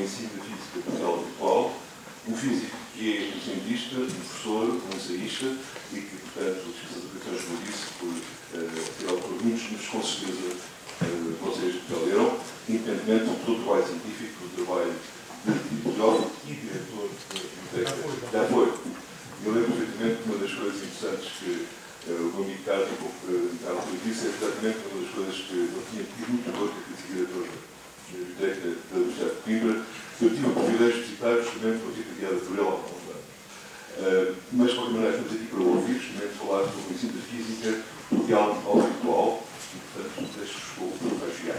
ensino de física social virtual, um físico que é um cientista, um professor, um ensaísta e que, portanto, as aplicações, como eu disse, por ter autor muitos, mas com certeza vocês já leram, independentemente do trabalho científico, do trabalho de bibliógrafo e diretor de biblioteca. Já foi. Eu lembro perfeitamente que uma das coisas interessantes que o meu amigo Carlos disse é exatamente uma das coisas que eu tinha pedido muito valor que eu fui diretor da biblioteca da Universidade de Coimbra, que eu tive o privilégio de visitar justamente uma fita guiada por ele há alguns anos. Mas, de qualquer maneira, estamos aqui para ouvir, justamente falar sobre o ensino da física do real ao virtual, e, portanto, deixo-vos com o Rafael.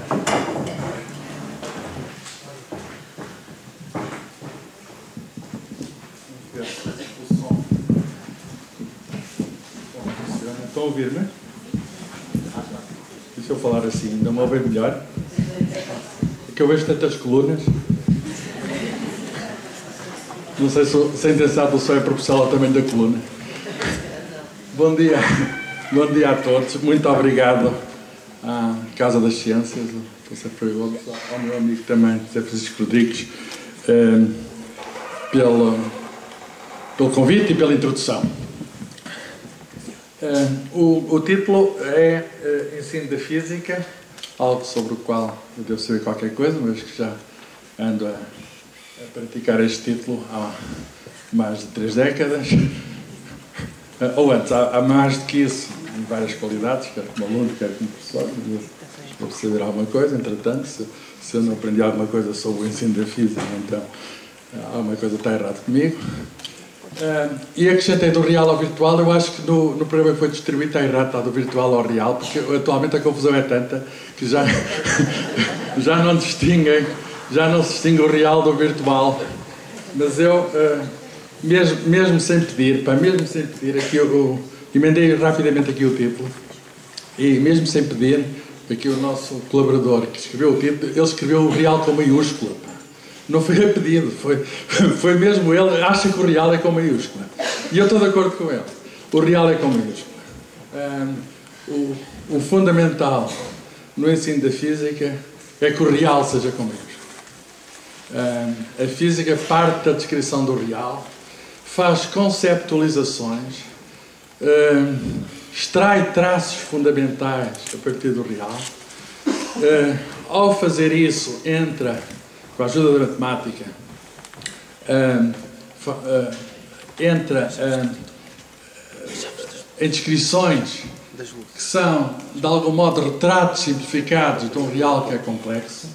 Estão a ouvir, não é? Deixa eu falar assim, ainda-me a ouvir melhor. É que eu vejo tantas colunas. Não sei se a intenção do som é proporcional ao tamanho da coluna. Bom dia a todos. Muito obrigado à Casa das Ciências, ao professor Freire Gomes, ao meu amigo também, José Francisco Rodrigues, pelo convite e pela introdução. O título é Ensino da Física, algo sobre o qual eu devo saber qualquer coisa, mas que já ando a praticar este título há mais de 3 décadas. Ou antes, há mais do que isso, em várias qualidades, quer como aluno, quer como professor. Vou saber alguma coisa, entretanto, se eu não aprendi alguma coisa sobre o ensino da física, então alguma coisa está errada comigo. E acrescentei do real ao virtual. Eu acho que no programa que foi distribuído está errado, está do virtual ao real, porque atualmente a confusão é tanta que já não se distingue o real do virtual. Mas eu, mesmo sem pedir, aqui eu emendei rapidamente aqui o título, e mesmo sem pedir, aqui o nosso colaborador que escreveu o título, ele escreveu o real com maiúscula. Não foi a pedido, foi mesmo ele, acha que o real é com maiúscula. E eu estou de acordo com ele. O real é com maiúscula. O fundamental no ensino da física é que o real seja com maiúscula. A física parte da descrição do real, faz conceptualizações, extrai traços fundamentais a partir do real. Ao fazer isso, entra, com a ajuda da matemática, entra em descrições que são, de algum modo, retratos simplificados de um real que é complexo.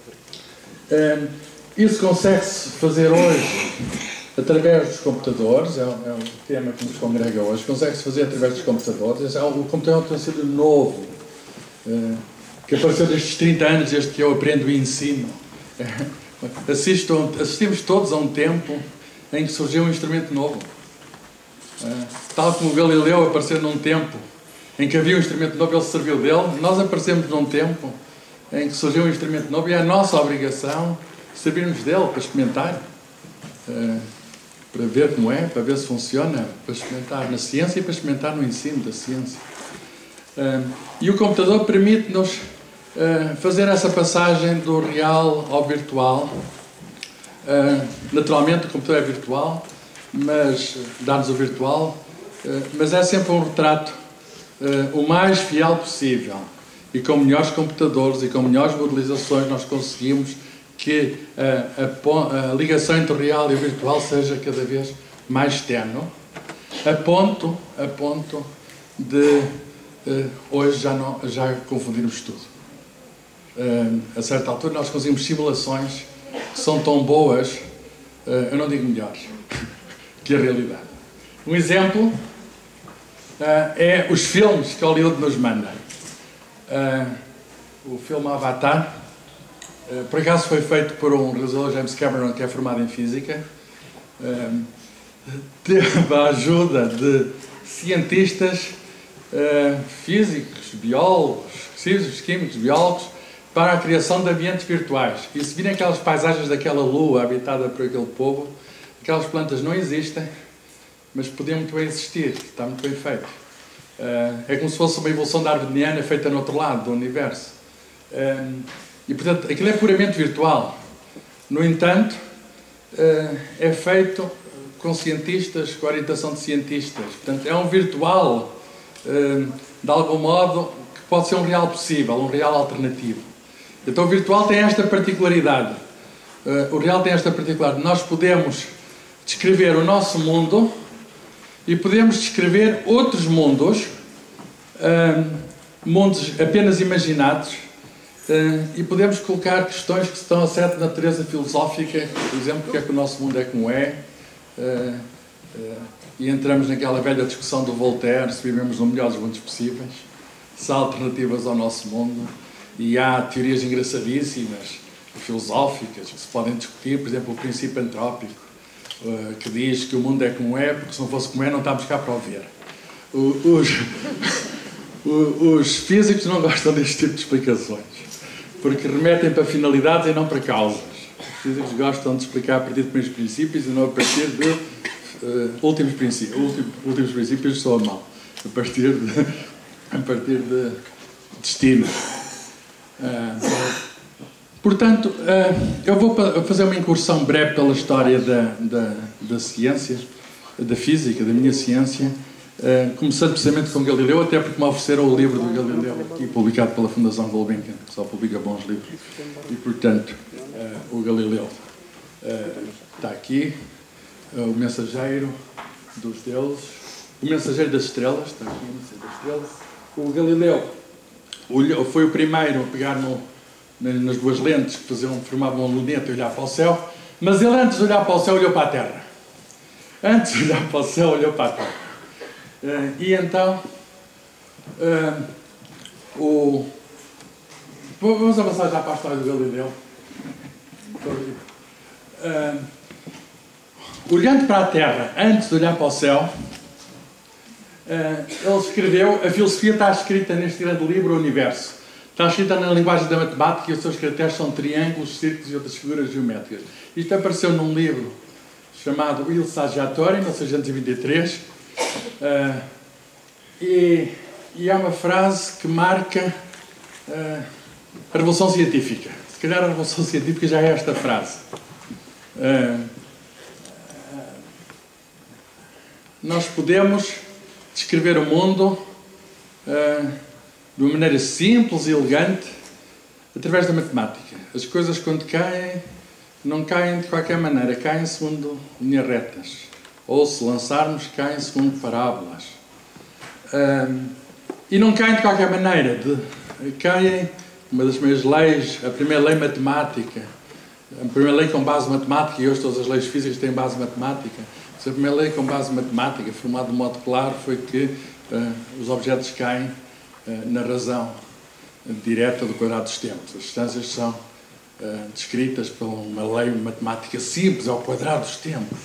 Isso consegue-se fazer hoje através dos computadores, é o tema que nos congrega hoje, consegue-se fazer através dos computadores. O computador tem sido novo, que apareceu destes 30 anos, desde que eu aprendo e ensino. Assistimos todos a um tempo em que surgiu um instrumento novo. Tal como Galileu apareceu num tempo em que havia um instrumento novo, ele se serviu dele. Nós aparecemos num tempo em que surgiu um instrumento novo e é a nossa obrigação servirmos dele para experimentar, para ver como é, para ver se funciona, para experimentar na ciência e para experimentar no ensino da ciência. E o computador permite-nos fazer essa passagem do real ao virtual. Naturalmente o computador é virtual, mas dá-nos o virtual, mas é sempre um retrato o mais fiel possível, e com melhores computadores e com melhores modelizações nós conseguimos que a ligação entre o real e o virtual seja cada vez mais ténue, a ponto de hoje já confundirmos tudo. A certa altura nós conseguimos simulações que são tão boas, eu não digo melhores, que a realidade. Um exemplo é os filmes que Hollywood nos manda. O filme Avatar, por acaso foi feito por um realizador, James Cameron, que é formado em Física. Teve a ajuda de cientistas, físicos, biólogos, físicos, químicos, biólogos, para a criação de ambientes virtuais. E se virem aquelas paisagens daquela lua habitada por aquele povo, aquelas plantas não existem, mas podiam muito bem existir, está muito bem feito. É como se fosse uma evolução darwiniana feita no outro lado do universo. E, portanto, aquilo é puramente virtual. No entanto, é feito com cientistas, com orientação de cientistas. Portanto, é um virtual, de algum modo, que pode ser um real possível, um real alternativo. Então, o virtual tem esta particularidade. O real tem esta particularidade. Nós podemos descrever o nosso mundo e podemos descrever outros mundos, mundos apenas imaginados, e podemos colocar questões que estão a certa natureza filosófica, por exemplo, porque é que o nosso mundo é como é, e entramos naquela velha discussão do Voltaire, se vivemos no melhor dos mundos possíveis, se há alternativas ao nosso mundo, e há teorias engraçadíssimas, filosóficas, que se podem discutir, por exemplo, o princípio antrópico, que diz que o mundo é como é, porque se não fosse como é, não estamos cá para o ver. Os físicos não gostam deste tipo de explicações, porque remetem para finalidades e não para causas. Os físicos gostam de explicar a partir de primeiros princípios e não a partir de últimos princípios. Últimos princípios são a mão, a partir de destinos. Portanto, eu vou fazer uma incursão breve pela história da ciência, da física, da minha ciência, começando precisamente com Galileu, até porque me ofereceram o livro do Galileu, aqui publicado pela Fundação Gulbenkian, que só publica bons livros. E, portanto, o Galileu está aqui, o mensageiro dos deuses, o mensageiro das estrelas, está aqui, o mensageiro das estrelas. O Galileu foi o primeiro a pegar nas duas lentes que formavam uma luneta e olhar para o céu, mas ele, antes de olhar para o céu, olhou para a Terra. Antes de olhar para o céu, olhou para a Terra. E então, vamos avançar já para a história do Galileu. Olhando para a Terra, antes de olhar para o céu, ele escreveu, a filosofia está escrita neste grande livro, O Universo. Está escrita na linguagem da matemática e os seus caracteres são triângulos, círculos e outras figuras geométricas. Isto apareceu num livro chamado Il Saggiatore, em 1923, e é uma frase que marca a Revolução Científica. Se calhar a Revolução Científica já é esta frase. Nós podemos descrever o mundo de uma maneira simples e elegante através da matemática. As coisas, quando caem, não caem de qualquer maneira, caem segundo linhas retas. Ou, se lançarmos, caem segundo parábolas. E não caem de qualquer maneira. Caem, uma das primeiras leis, a primeira lei matemática, a primeira lei com base matemática, e hoje todas as leis físicas têm base matemática. A primeira lei com base matemática, formada de modo claro, foi que os objetos caem na razão direta do quadrado dos tempos. As distâncias são descritas por uma lei matemática simples, ao quadrado dos tempos.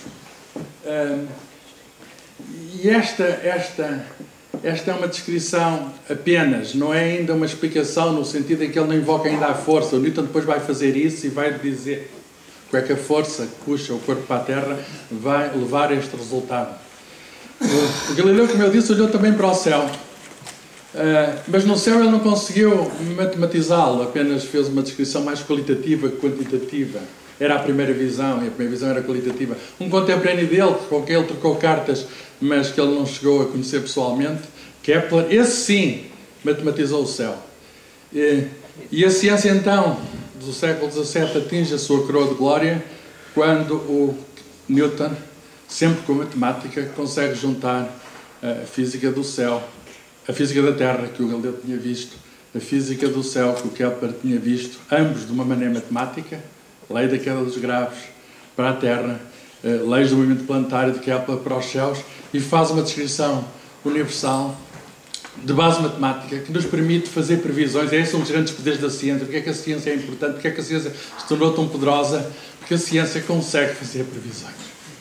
E esta é uma descrição apenas, não é ainda uma explicação no sentido em que ele não invoca ainda a força. O Newton depois vai fazer isso e vai dizer como é que a força que puxa o corpo para a Terra vai levar a este resultado. O Galileu, como eu disse, olhou também para o céu. Mas no céu ele não conseguiu matematizá-lo, apenas fez uma descrição mais qualitativa que quantitativa. Era a primeira visão, e a primeira visão era qualitativa. Um contemporâneo dele, com quem ele trocou cartas, mas que ele não chegou a conhecer pessoalmente, Kepler, esse sim, matematizou o céu. E a ciência, então, do século XVII atinge a sua coroa de glória quando o Newton, sempre com matemática, consegue juntar a física do céu, a física da Terra, que o Galileu tinha visto, a física do céu, que o Kepler tinha visto, ambos de uma maneira matemática, lei da queda dos graves para a Terra, leis do movimento planetário de Kepler para os céus, e faz uma descrição universal de base matemática que nos permite fazer previsões. Esse é um dos grandes poderes da ciência. Porque é que a ciência é importante? Porque é que a ciência se tornou tão poderosa? Porque a ciência consegue fazer previsões.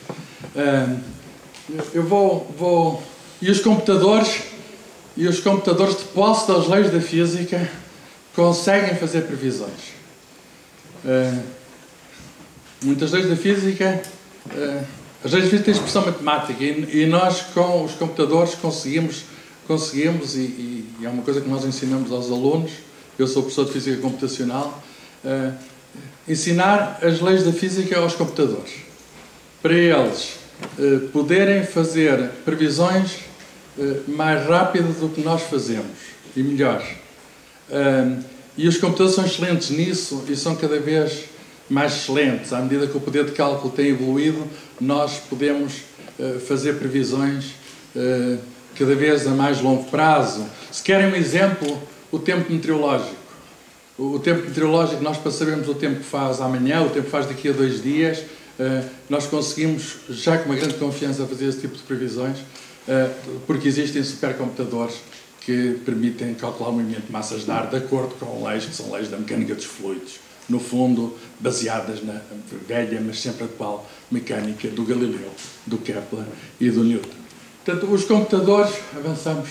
E os computadores, de posse das leis da física, conseguem fazer previsões. Muitas leis da física, as leis da física têm expressão matemática, e nós, com os computadores, conseguimos, e é uma coisa que nós ensinamos aos alunos. Eu sou professor de Física Computacional, ensinar as leis da física aos computadores, para eles poderem fazer previsões mais rápidas do que nós fazemos, e melhores. E os computadores são excelentes nisso e são cada vez mais excelentes. À medida que o poder de cálculo tem evoluído, nós podemos fazer previsões cada vez a mais longo prazo. Se querem um exemplo, o tempo meteorológico. O tempo meteorológico, nós para sabermos o tempo que faz amanhã, o tempo que faz daqui a 2 dias, nós conseguimos, já com uma grande confiança, fazer esse tipo de previsões, porque existem supercomputadores que permitem calcular o movimento de massas de ar de acordo com leis que são leis da mecânica dos fluidos, no fundo, baseadas na velha, mas sempre atual, mecânica do Galileu, do Kepler e do Newton. Portanto, os computadores, avançamos,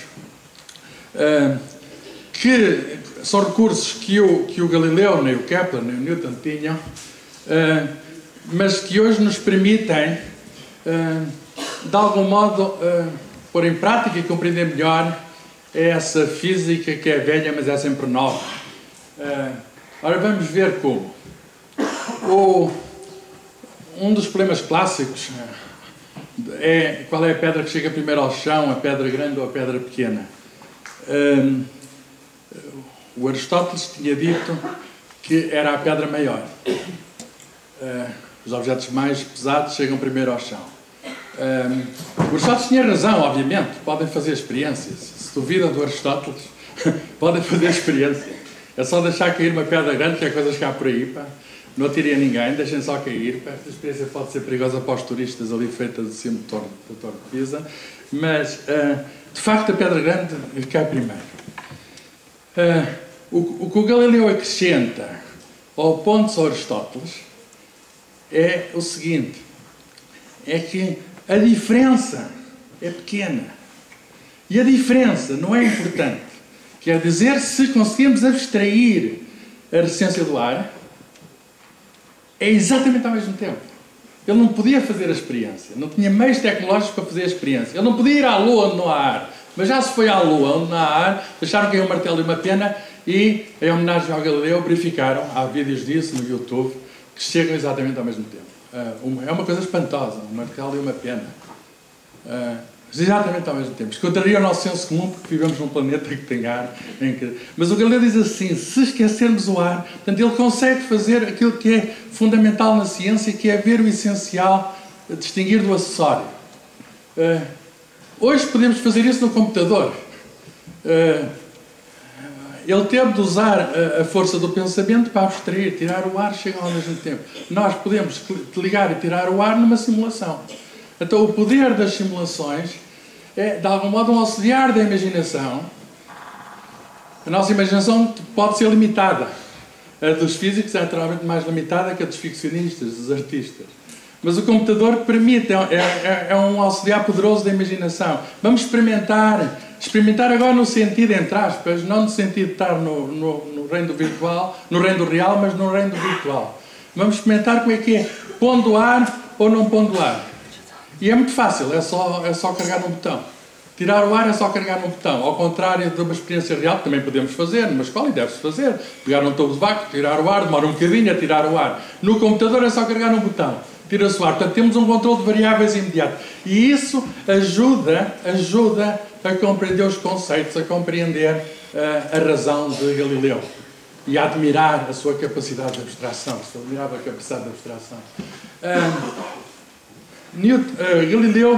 que são recursos que o Galileu, nem o Kepler, nem o Newton tinham, mas que hoje nos permitem, de algum modo, pôr em prática e compreender melhor essa física que é velha, mas é sempre nova. Ora, vamos ver como. Um dos problemas clássicos é qual é a pedra que chega primeiro ao chão, a pedra grande ou a pedra pequena. O Aristóteles tinha dito que era a pedra maior. Os objetos mais pesados chegam primeiro ao chão. O Aristóteles tinha razão, obviamente. Podem fazer experiências. Se duvidam do Aristóteles, podem fazer experiência. É só deixar cair uma pedra grande, que é coisa chegar por aí, pá. Não atirem a ninguém, deixem só cair. Pá. Esta experiência pode ser perigosa para os turistas ali feitas de cima do Torre de Pisa. Mas, de facto, a pedra grande cai primeiro. O que o Galileu acrescenta ao ponto de Aristóteles é o seguinte, é que a diferença é pequena. E a diferença não é importante. Quer dizer, se conseguirmos abstrair a resistência do ar, é exatamente ao mesmo tempo. Ele não podia fazer a experiência, não tinha meios tecnológicos para fazer a experiência. Ele não podia ir à Lua onde não há ar, mas já se foi à Lua onde não há ar, deixaram cair um martelo e uma pena e, em homenagem ao Galileu, verificaram, há vídeos disso no YouTube, que chegam exatamente ao mesmo tempo. É uma coisa espantosa, um martelo e uma pena. Exatamente ao mesmo tempo. Escutaria o nosso senso comum, porque vivemos num planeta que tem ar. Mas o Galileu diz assim, se esquecermos o ar, portanto, ele consegue fazer aquilo que é fundamental na ciência, que é ver o essencial, distinguir do acessório. Hoje podemos fazer isso no computador. Ele teve de usar a força do pensamento para abstrair, tirar o ar, chegam ao mesmo tempo. Nós podemos ligar e tirar o ar numa simulação. Então, o poder das simulações é, de algum modo, um auxiliar da imaginação. A nossa imaginação pode ser limitada. A dos físicos é naturalmente mais limitada que a dos ficcionistas, dos artistas. Mas o computador permite, é um auxiliar poderoso da imaginação. Vamos experimentar agora no sentido, entre aspas, não no sentido de estar no reino do virtual, no reino do real, mas no reino do virtual. Vamos experimentar como é que é, pondo ar ou não pondo ar. E é muito fácil, é só carregar num botão. Tirar o ar é só carregar num botão. Ao contrário de uma experiência real, que também podemos fazer, numa escola, e deve-se fazer. Pegar num tubo de vácuo, tirar o ar, demora um bocadinho a tirar o ar. No computador é só carregar num botão. Tira-se o ar. Portanto, temos um controle de variáveis imediato. E isso ajuda a compreender os conceitos, a compreender a razão de Galileu. E a admirar a sua capacidade de abstração. A sua admirável capacidade de abstração. Galileu,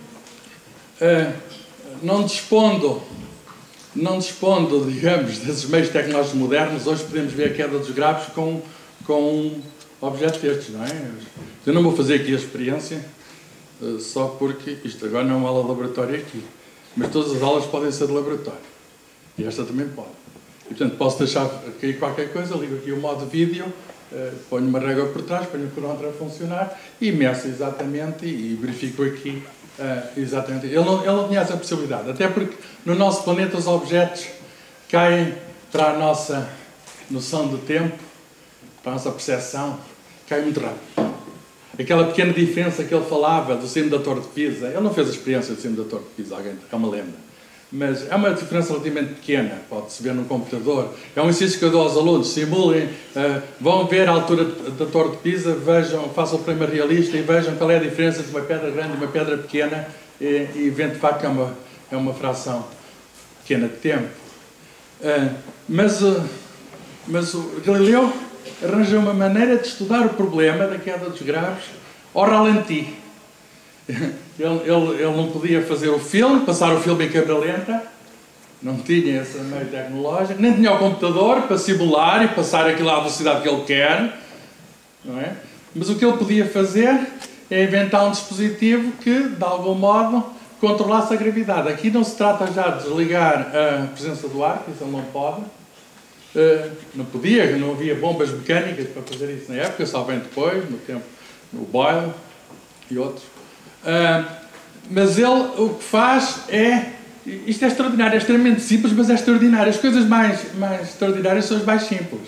não dispondo, digamos, desses meios tecnológicos modernos, hoje podemos ver a queda dos graves com um objeto destes, não é? Eu não vou fazer aqui a experiência, só porque isto agora não é uma aula de laboratório aqui, mas todas as aulas podem ser de laboratório, e esta também pode. E, portanto, posso deixar cair qualquer coisa, ligo aqui o modo vídeo, ponho uma régua por trás, ponho o cronómetro a funcionar e meço exatamente e verifico aqui exatamente. Ele não tinha essa possibilidade, até porque no nosso planeta os objetos caem para a nossa noção do tempo, para a nossa percepção, caem muito rápido. Aquela pequena diferença que ele falava do cimo da Torre de Pisa, ele não fez a experiência do cimo da Torre de Pisa, alguém, é uma lenda. mas é uma diferença relativamente pequena, pode-se ver num computador. É um exercício que eu dou aos alunos, simulem, vão ver a altura da Torre de Pisa, vejam, façam o problema realista e vejam qual é a diferença entre uma pedra grande e uma pedra pequena e veem de facto que é uma fração pequena de tempo. Mas o Galileu arranjou uma maneira de estudar o problema da queda dos graves ao ralenti. Ele não podia fazer o filme, passar o filme em câmera lenta, não tinha esse meio tecnológico, nem tinha o computador para simular e passar aquilo à velocidade que ele quer, não é? Mas o que ele podia fazer é inventar um dispositivo que, de algum modo, controlasse a gravidade. Aqui não se trata já de desligar a presença do ar, que isso ele não pode. Não podia, não havia bombas mecânicas para fazer isso na época, só vem depois, no tempo, no Boyle e outros. Mas ele o que faz é... Isto é extraordinário, é extremamente simples, mas é extraordinário. As coisas mais extraordinárias são as mais simples.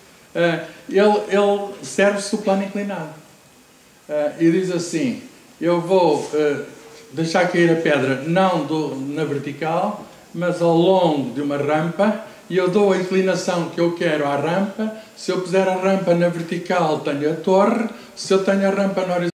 Ele serve-se do plano inclinado. E diz assim, eu vou deixar cair a pedra não na vertical, mas ao longo de uma rampa, e eu dou a inclinação que eu quero à rampa. Se eu puser a rampa na vertical, tenho a torre. Se eu tenho a rampa na horizontal,